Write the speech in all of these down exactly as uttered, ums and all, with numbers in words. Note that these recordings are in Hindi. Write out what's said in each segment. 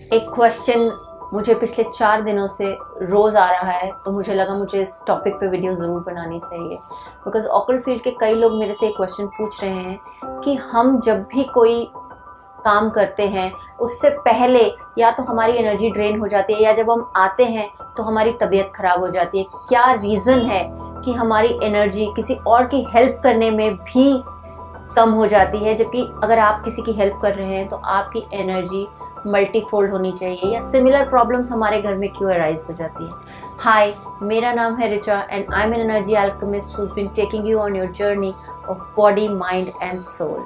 एक क्वेश्चन मुझे पिछले चार दिनों से रोज़ आ रहा है, तो मुझे लगा मुझे इस टॉपिक पे वीडियो ज़रूर बनानी चाहिए। बिकॉज ऑकल्ट फील्ड के कई लोग मेरे से एक क्वेश्चन पूछ रहे हैं कि हम जब भी कोई काम करते हैं उससे पहले या तो हमारी एनर्जी ड्रेन हो जाती है या जब हम आते हैं तो हमारी तबीयत ख़राब हो जाती है। क्या रीज़न है कि हमारी एनर्जी किसी और की हेल्प करने में भी कम हो जाती है, जबकि अगर आप किसी की हेल्प कर रहे हैं तो आपकी एनर्जी मल्टीफोल्ड होनी चाहिए, या सिमिलर प्रॉब्लम्स हमारे घर में क्यों अराइज हो जाती है। हाय, मेरा नाम है Richa and I am an energy alchemist who has been taking you on your journey of body, mind and soul.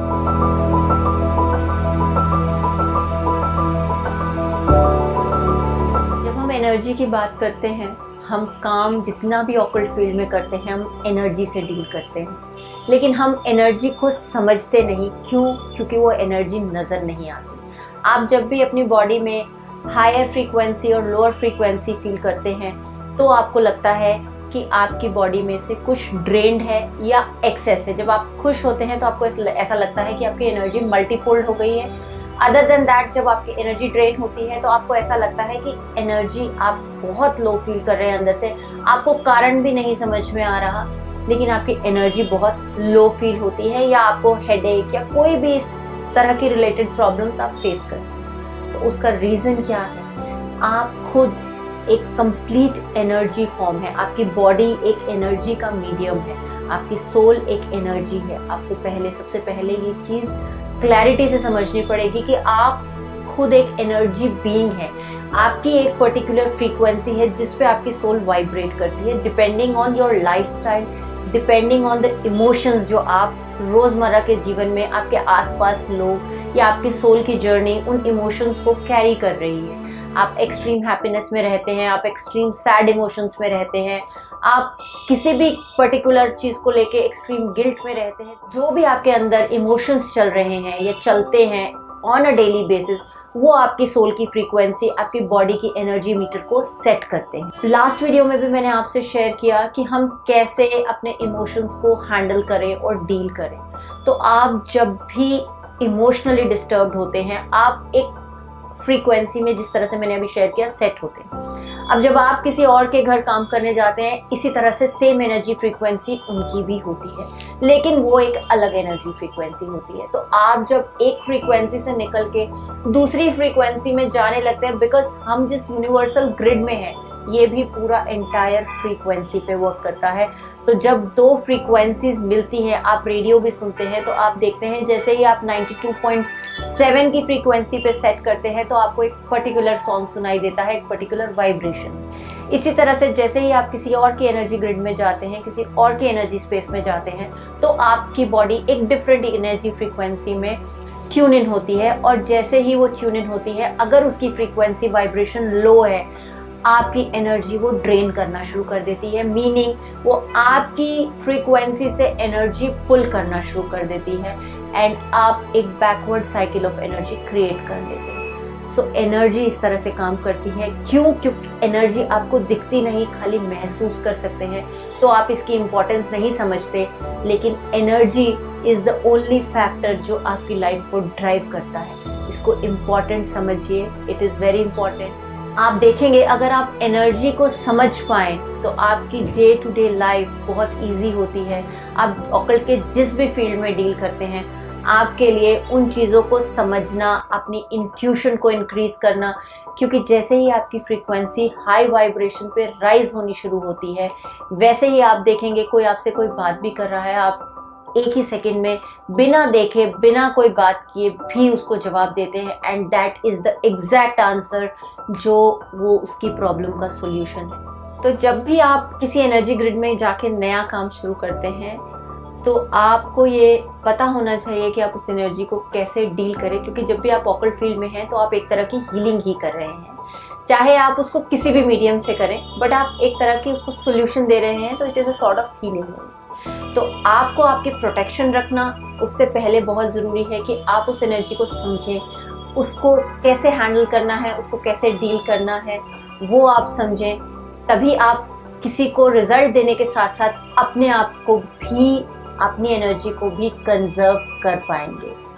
जब हम एनर्जी की बात करते हैं, हम काम जितना भी ऑकल्ट फील्ड में करते हैं हम एनर्जी से डील करते हैं, लेकिन हम एनर्जी को समझते नहीं। क्यों? क्योंकि वो एनर्जी नज़र नहीं आती। आप जब भी अपनी बॉडी में हायर फ्रीक्वेंसी और लोअर फ्रीक्वेंसी फील करते हैं तो आपको लगता है कि आपकी बॉडी में से कुछ ड्रेन्ड है या एक्सेस है। जब आप खुश होते हैं तो आपको ऐसा लगता है कि आपकी एनर्जी मल्टीफोल्ड हो गई है। अदर देन दैट, जब आपकी एनर्जी ड्रेन होती है तो आपको ऐसा लगता है कि एनर्जी आप बहुत लो फील कर रहे हैं अंदर से, आपको कारण भी नहीं समझ में आ रहा, लेकिन आपकी एनर्जी बहुत लो फील होती है, या आपको हेडेक या कोई भी इस तरह की रिलेटेड प्रॉब्लम्स आप फेस करते हैं। तो उसका रीज़न क्या है? आप खुद एक कंप्लीट एनर्जी फॉर्म है। आपकी बॉडी एक एनर्जी का मीडियम है, आपकी सोल एक एनर्जी है। आपको पहले सबसे पहले ये चीज़ क्लैरिटी से समझनी पड़ेगी कि आप खुद एक एनर्जी बीइंग है। आपकी एक पर्टिकुलर फ्रीक्वेंसी है जिस पे आपकी सोल वाइब्रेट करती है, depending on your lifestyle, depending on the emotions जो आप रोज़मर्रा के जीवन में आपके आसपास लोग या आपकी सोल की जर्नी उन इमोशंस को कैरी कर रही है। आप एक्सट्रीम हैप्पीनेस में रहते हैं, आप एक्सट्रीम सैड इमोशंस में रहते हैं, आप किसी भी पर्टिकुलर चीज़ को लेके एक्सट्रीम गिल्ट में रहते हैं। जो भी आपके अंदर इमोशंस चल रहे हैं या चलते हैं ऑन अ डेली बेसिस, वो आपकी सोल की फ्रीक्वेंसी, आपकी बॉडी की एनर्जी मीटर को सेट करते हैं। लास्ट वीडियो में भी मैंने आपसे शेयर किया कि हम कैसे अपने इमोशंस को हैंडल करें और डील करें। तो आप जब भी इमोशनली डिस्टर्ब्ड होते हैं, आप एक फ्रीक्वेंसी में, जिस तरह से मैंने अभी शेयर किया, सेट होते हैं। अब जब आप किसी और के घर काम करने जाते हैं, इसी तरह से सेम एनर्जी फ्रीक्वेंसी उनकी भी होती है, लेकिन वो एक अलग एनर्जी फ्रीक्वेंसी होती है। तो आप जब एक फ्रीक्वेंसी से निकल के दूसरी फ्रीक्वेंसी में जाने लगते हैं, बिकॉज हम जिस यूनिवर्सल ग्रिड में हैं ये भी पूरा एंटायर फ्रीक्वेंसी पे वर्क करता है। तो जब दो फ्रीक्वेंसीज मिलती हैं, आप रेडियो भी सुनते हैं तो आप देखते हैं जैसे ही आप बानवे पॉइंट सात की फ्रीक्वेंसी पे सेट करते हैं तो आपको एक पर्टिकुलर सॉन्ग सुनाई देता है, एक पर्टिकुलर वाइब्रेशन। इसी तरह से जैसे ही आप किसी और की एनर्जी ग्रिड में जाते हैं, किसी और की एनर्जी स्पेस में जाते हैं, तो आपकी बॉडी एक डिफरेंट एनर्जी फ्रीक्वेंसी में ट्यून इन होती है, और जैसे ही वो ट्यून इन होती है, अगर उसकी फ्रीक्वेंसी वाइब्रेशन लो है, आपकी एनर्जी वो ड्रेन करना शुरू कर देती है। मीनिंग वो आपकी फ्रीक्वेंसी से एनर्जी पुल करना शुरू कर देती है एंड आप एक backward cycle of energy create कर लेते हैं। सो एनर्जी इस तरह से काम करती है। क्यों? क्योंकि एनर्जी आपको दिखती नहीं, खाली महसूस कर सकते हैं, तो आप इसकी इम्पोर्टेंस नहीं समझते, लेकिन energy is the only factor जो आपकी लाइफ को ड्राइव करता है। इसको इम्पॉर्टेंट समझिए, इट इज़ वेरी इंपॉर्टेंट। आप देखेंगे अगर आप एनर्जी को समझ पाएँ तो आपकी डे टू डे लाइफ बहुत इजी होती है। आप ऑकल्ट के जिस भी फील्ड में डील करते हैं, आपके लिए उन चीज़ों को समझना, अपनी इंट्यूशन को इंक्रीज करना, क्योंकि जैसे ही आपकी फ्रीक्वेंसी हाई वाइब्रेशन पे राइज होनी शुरू होती है, वैसे ही आप देखेंगे कोई आपसे कोई बात भी कर रहा है, आप एक ही सेकंड में बिना देखे, बिना कोई बात किए भी उसको जवाब देते हैं, and that is the exact answer जो वो उसकी प्रॉब्लम का सॉल्यूशन है। तो जब भी आप किसी एनर्जी ग्रिड में जाके नया काम शुरू करते हैं तो आपको ये पता होना चाहिए कि आप उस एनर्जी को कैसे डील करें, क्योंकि जब भी आप ऑकल्ट फील्ड में हैं तो आप एक तरह की हीलिंग ही कर रहे हैं। चाहे आप उसको किसी भी मीडियम से करें, बट आप एक तरह की उसको सोल्यूशन दे रहे हैं, तो it is a sort of healing. तो आपको आपकी प्रोटेक्शन रखना उससे पहले बहुत ज़रूरी है कि आप उस एनर्जी को समझें, उसको कैसे हैंडल करना है, उसको कैसे डील करना है, वो आप समझें। तभी आप किसी को रिजल्ट देने के साथ साथ अपने आप को भी, अपनी एनर्जी को भी कंजर्व कर पाएंगे।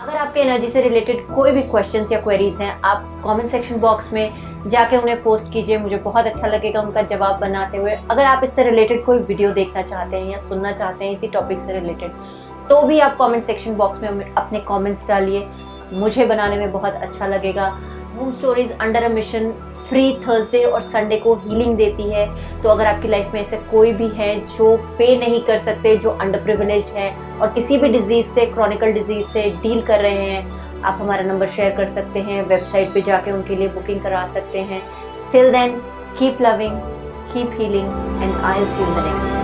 अगर आपके एनर्जी से रिलेटेड कोई भी क्वेश्चंस या क्वेरीज हैं, आप कमेंट सेक्शन बॉक्स में जाके उन्हें पोस्ट कीजिए, मुझे बहुत अच्छा लगेगा उनका जवाब बनाते हुए। अगर आप इससे रिलेटेड कोई वीडियो देखना चाहते हैं या सुनना चाहते हैं इसी टॉपिक से रिलेटेड, तो भी आप कमेंट सेक्शन बॉक्स में अपने कमेंट्स डालिए, मुझे बनाने में बहुत अच्छा लगेगा। Home stories under a mission free Thursday और संडे को हीलिंग देती है। तो अगर आपकी लाइफ में ऐसे कोई भी है जो पे नहीं कर सकते, जो अंडर प्रिविलेज है और किसी भी डिजीज़ से, क्रॉनिकल डिजीज़ से डील कर रहे हैं, आप हमारा नंबर शेयर कर सकते हैं, वेबसाइट पे जाके उनके लिए बुकिंग करा सकते हैं। Till then keep loving, keep healing and I will see you in the next.